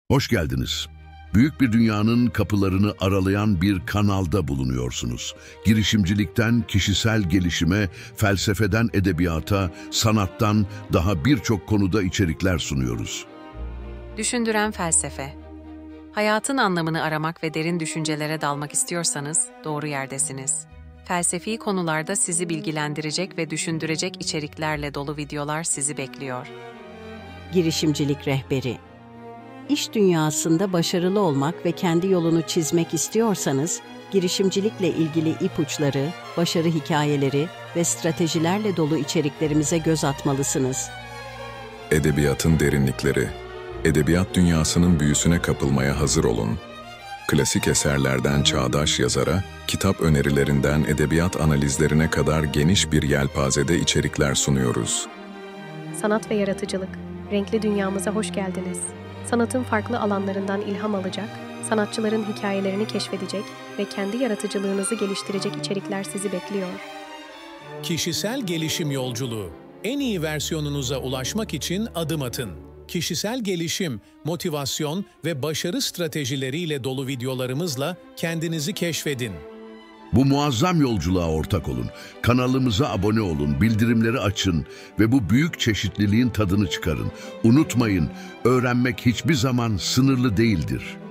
Hoş geldiniz. Büyük bir dünyanın kapılarını aralayan bir kanalda bulunuyorsunuz. Girişimcilikten kişisel gelişime, felsefeden edebiyata, sanattan daha birçok konuda içerikler sunuyoruz. Düşündüren felsefe. Hayatın anlamını aramak ve derin düşüncelere dalmak istiyorsanız doğru yerdesiniz. Felsefi konularda sizi bilgilendirecek ve düşündürecek içeriklerle dolu videolar sizi bekliyor. Girişimcilik rehberi. İş dünyasında başarılı olmak ve kendi yolunu çizmek istiyorsanız, girişimcilikle ilgili ipuçları, başarı hikayeleri ve stratejilerle dolu içeriklerimize göz atmalısınız. Edebiyatın derinlikleri. Edebiyat dünyasının büyüsüne kapılmaya hazır olun. Klasik eserlerden çağdaş yazara, kitap önerilerinden edebiyat analizlerine kadar geniş bir yelpazede içerikler sunuyoruz. Sanat ve yaratıcılık. Renkli dünyamıza hoş geldiniz. Sanatın farklı alanlarından ilham alacak, sanatçıların hikayelerini keşfedecek ve kendi yaratıcılığınızı geliştirecek içerikler sizi bekliyor. Kişisel gelişim yolculuğu. En iyi versiyonunuza ulaşmak için adım atın. Kişisel gelişim, motivasyon ve başarı stratejileriyle dolu videolarımızla kendinizi keşfedin. Bu muazzam yolculuğa ortak olun. Kanalımıza abone olun, bildirimleri açın ve bu büyük çeşitliliğin tadını çıkarın. Unutmayın, öğrenmek hiçbir zaman sınırlı değildir.